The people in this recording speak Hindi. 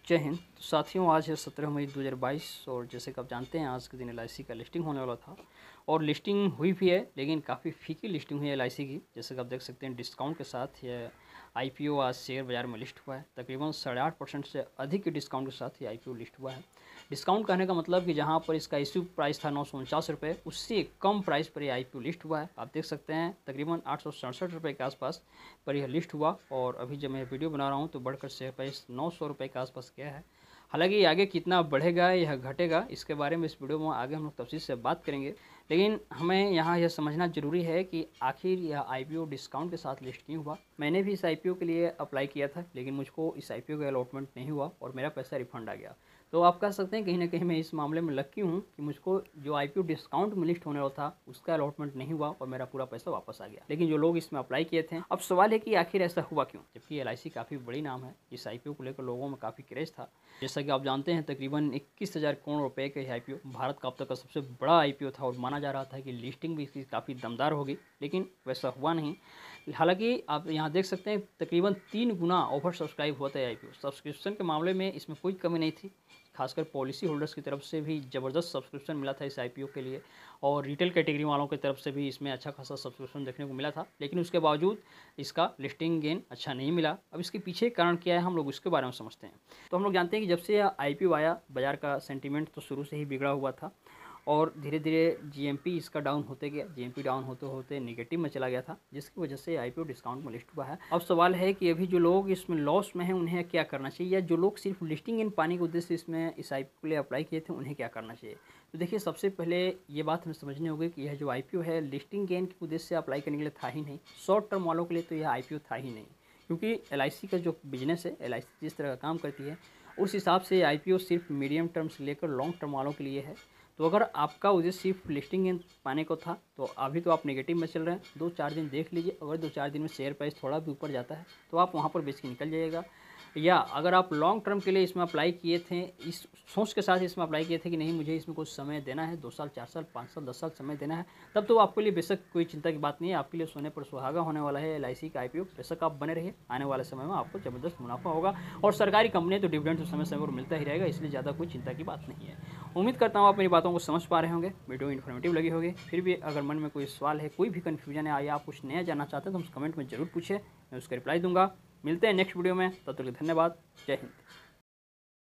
जय हिंद। तो साथियों, आज है 17 मई 2022 और जैसे कि आप जानते हैं आज के दिन एलआईसी का लिस्टिंग होने वाला था और लिस्टिंग हुई भी है, लेकिन काफ़ी फीकी लिस्टिंग हुई है एलआईसी की। जैसे कि आप देख सकते हैं डिस्काउंट के साथ यह आईपीओ आज शेयर बाज़ार में लिस्ट हुआ है। तकरीबन 8.5% से अधिक के डिस्काउंट के साथ ये आईपीओ लिस्ट हुआ है। डिस्काउंट कहने का मतलब कि जहाँ पर इसका इश्यू प्राइस था 949 रुपये, उससे कम प्राइस पर यह आईपीओ लिस्ट हुआ है। आप देख सकते हैं तकरीबन 867 रुपये के आसपास पर यह लिस्ट हुआ और अभी जब मैं वीडियो बना रहा हूँ तो बढ़कर शेयर प्राइस 900 रुपये के आसपास गया है। हालांकि आगे कितना बढ़ेगा या घटेगा इसके बारे में इस वीडियो में आगे हम लोग तफसील से बात करेंगे, लेकिन हमें यहाँ यह समझना ज़रूरी है कि आखिर यह आईपीओ डिस्काउंट के साथ लिस्ट क्यों हुआ। मैंने भी इस आईपीओ के लिए अप्लाई किया था, लेकिन मुझको इस आईपीओ का अलॉटमेंट नहीं हुआ और मेरा पैसा रिफंड आ गया। तो आप कह सकते हैं कहीं ना कहीं मैं इस मामले में लकी हूँ कि मुझको जो आईपीओ डिस्काउंट में लिस्ट होने वाला था उसका अलॉटमेंट नहीं हुआ और मेरा पूरा पैसा वापस आ गया। लेकिन जो लोग इसमें अप्लाई किए थे, अब सवाल है कि आखिर ऐसा हुआ क्यों, जबकि एलआईसी काफ़ी बड़ी नाम है। इस आईपीओ को लेकर लोगों में काफ़ी क्रेज था। जैसा कि आप जानते हैं तकरीबन 21,000 करोड़ रुपए का यह आईपीओ भारत का अब तक का सबसे बड़ा आईपीओ था और माना जा रहा था कि लिस्टिंग भी इसकी काफ़ी दमदार होगी, लेकिन वैसा हुआ नहीं। हालांकि आप यहाँ देख सकते हैं तकरीबन 3 गुना ओवर सब्सक्राइब हुआ था आईपीओ। सब्सक्रिप्शन के मामले में इसमें कोई कमी नहीं थी, खासकर पॉलिसी होल्डर्स की तरफ से भी ज़बरदस्त सब्सक्रिप्शन मिला था इस आईपीओ के लिए और रिटेल कैटेगरी वालों की तरफ से भी इसमें अच्छा खासा सब्सक्रिप्शन देखने को मिला था। लेकिन उसके बावजूद इसका लिस्टिंग गेन अच्छा नहीं मिला। अब इसके पीछे कारण क्या है हम लोग उसके बारे में समझते हैं। तो हम लोग जानते हैं कि जब से यह आईपीओ आया बाज़ार का सेंटीमेंट तो शुरू से ही बिगड़ा हुआ था और धीरे धीरे जीएमपी इसका डाउन होते गया। जीएमपी डाउन होते होते नेगेटिव में चला गया था, जिसकी वजह से आईपीओ डिस्काउंट में लिस्ट हुआ है। अब सवाल है कि अभी जो लोग इसमें लॉस में हैं उन्हें क्या करना चाहिए, या जो लोग सिर्फ लिस्टिंग इन पाने के उद्देश्य से इसमें इस आईपीओ के लिए अप्लाई किए थे उन्हें क्या करना चाहिए। तो देखिए, सबसे पहले ये बात हमें समझनी होगी कि यह जो आईपीओ है लिस्टिंग गेन के उद्देश्य से अप्लाई करने के लिए था ही नहीं। शॉर्ट टर्म वालों के लिए तो यह आईपीओ था ही नहीं, क्योंकि एलआईसी का जो बिजनेस है, एलआईसी जिस तरह का काम करती है उस हिसाब से आईपीओ सिर्फ मीडियम टर्म से लेकर लॉन्ग टर्म वालों के लिए है। तो अगर आपका उद्देश्य सिर्फ लिस्टिंग गेन पाने को था तो अभी तो आप नेगेटिव में चल रहे हैं। 2-4 दिन देख लीजिए, अगर 2-4 दिन में शेयर प्राइस थोड़ा भी ऊपर जाता है तो आप वहाँ पर बेच के निकल जाइएगा। या अगर आप लॉन्ग टर्म के लिए इसमें अप्लाई किए थे, इस सोच के साथ इसमें अप्लाई किए थे कि नहीं मुझे इसमें कुछ समय देना है, 2 साल 4 साल 5 साल 10 साल समय देना है, तब तो आपके लिए बेशक कोई चिंता की बात नहीं है। आपके लिए सोने पर सुहागा होने वाला है एलआईसी का आईपीओ। बेशक आप बने रहिए, आने वाले समय में आपको ज़बरदस्त मुनाफा होगा और सरकारी कंपनी तो डिविडेंड तो समय समय पर मिलता ही रहेगा, इसलिए ज़्यादा कोई चिंता की बात नहीं है। उम्मीद करता हूँ आप मेरी बातों को समझ पा रहे होंगे, वीडियो इन्फॉर्मेटिव लगी होगी। फिर भी अगर मन में कोई सवाल है, कोई भी कन्फ्यूजन है या आप कुछ नया जानना चाहते हैं तो हम कमेंट में ज़रूर पूछे, मैं उसका रिप्लाई दूंगा। मिलते हैं नेक्स्ट वीडियो में, तब तक के लिए धन्यवाद। जय हिंद।